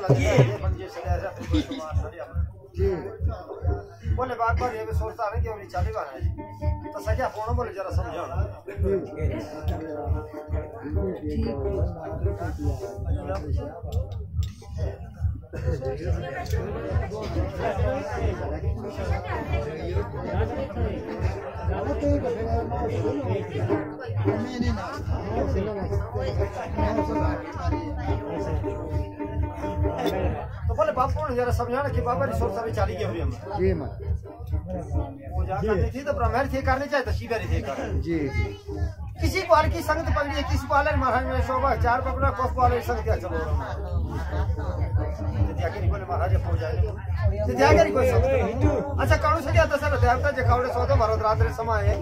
जी बोले बात ये भी सोचता है कि अभी चाली बार है तो सजा फोन बोले जरा समझाओ तो बोले बापू ने जरा समझाना कि बाबा रिसोर्स अभी चाली के हुए हम जी मत वो जा करती थी तो ब्रह्मचारी थे करने चाहिए तो शिवरी थे कर जी किसी को की संगत पकड़ी है किसी को अलग महाराज में शोभा चार पकड़ा कोस को अलग संगत चलो त्यागी बोले महाराज पहुंच जाए त्यागी कोई संगत अच्छा काणू से क्या दशा देवता जे कावड़े सौदो भरत रात्रि समय है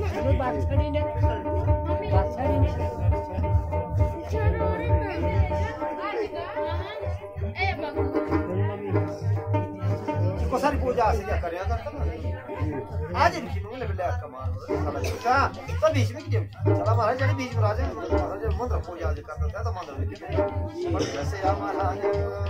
को सारी पूजा से क्या करे करता ना आज इनकी मुंह ले बिल्ला कमाल क्या तो बीच में क्यों चला महाराज जड़ी बीच में राजा महाराज मंत्र पूजा जे करता था तो मंत्र पर जैसे या महाराज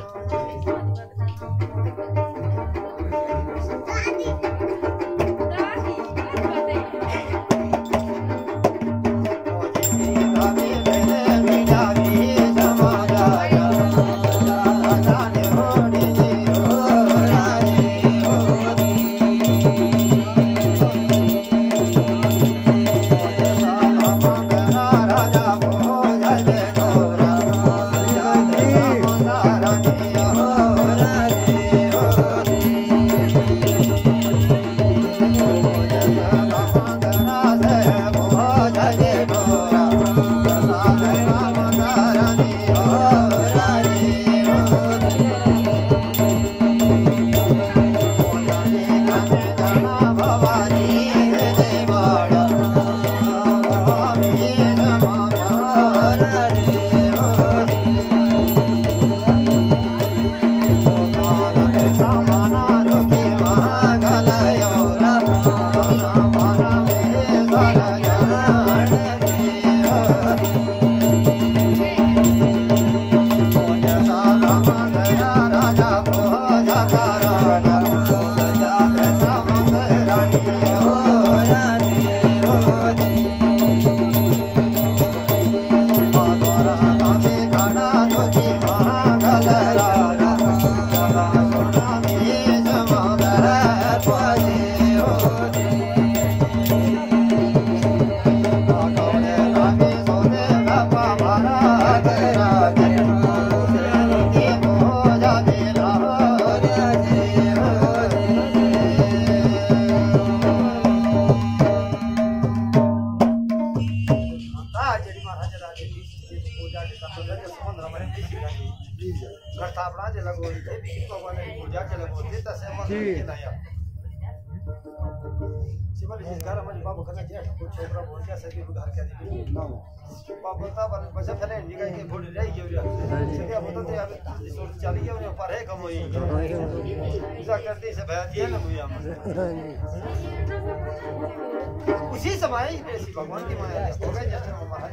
उसी समय भगवान की माया हो गए जैसे महाराज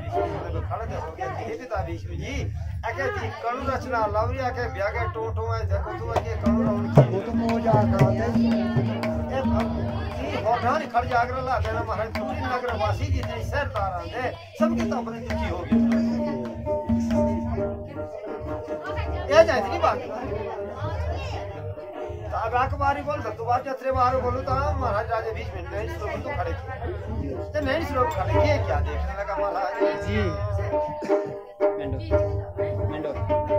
खड़े हो गया धीरे पिता विष्णु जी आके कणु रचना लवरिया के ब्यागे टोटो है देखो तू के कणु उनकी वो तो मोजा कराते ए भगवान खड़ जागरण ला देना महाराज पूरी नगर वासी जी ने सर तारा दे सबके तो अपने दुखी हो गए ये जाए नहीं बात अब बारी बोल तो बात जत्रे बाहर बोलूं तो महाराज राजे बीच में नहीं श्लोक तो खड़े तो नहीं श्लोक खड़े ये क्या देखने लगा महाराज जी मेंडो